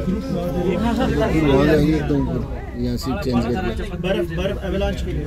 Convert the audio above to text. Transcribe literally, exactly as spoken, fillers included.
वहाँ जाएंगे एकदम ऊपर, यहाँ सीट चेंज करके। बर्फ बर्फ एवलांच के लिए